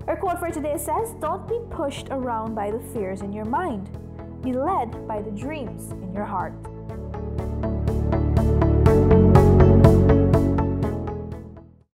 Our quote for today says, "Don't be pushed around by the fears in your mind. Be led by the dreams in your heart."